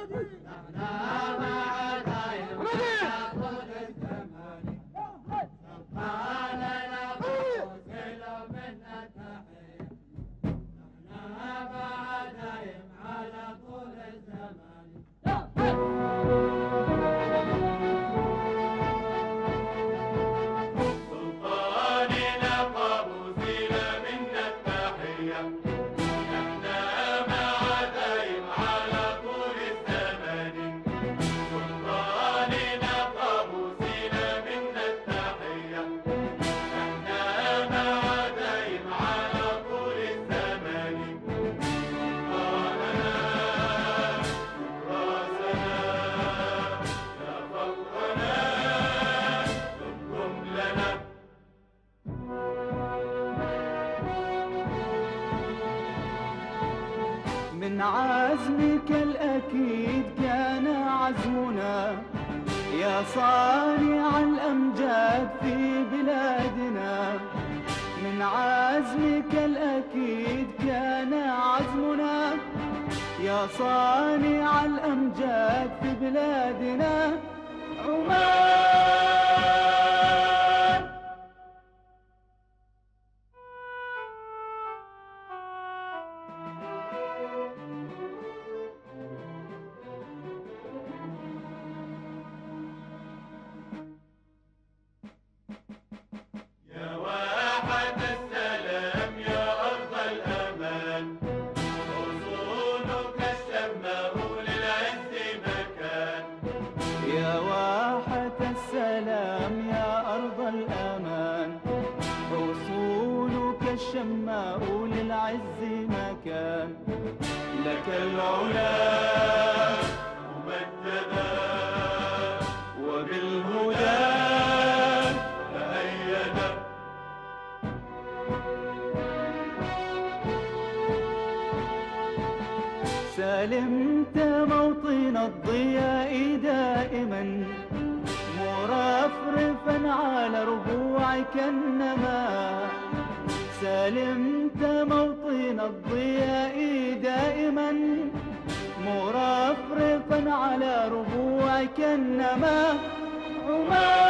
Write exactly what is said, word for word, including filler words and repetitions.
من عزمك الأكيد كان عزمنا يا صانع الأمجاد في بلادنا. من عزمك الأكيد كان عزمنا يا صانع الأمجاد في بلادنا. عمان يا واحة السلام يا أرض الأمان، حصونك الشماء للعز مكان. لك العلا ممجدا وبالهدى تأيدا. سلمت موطن الضياء دائما مرفرفا على ربوعك النما. سلمت موطن الضياء دائما مرفرفا على ربوعك النما. عمان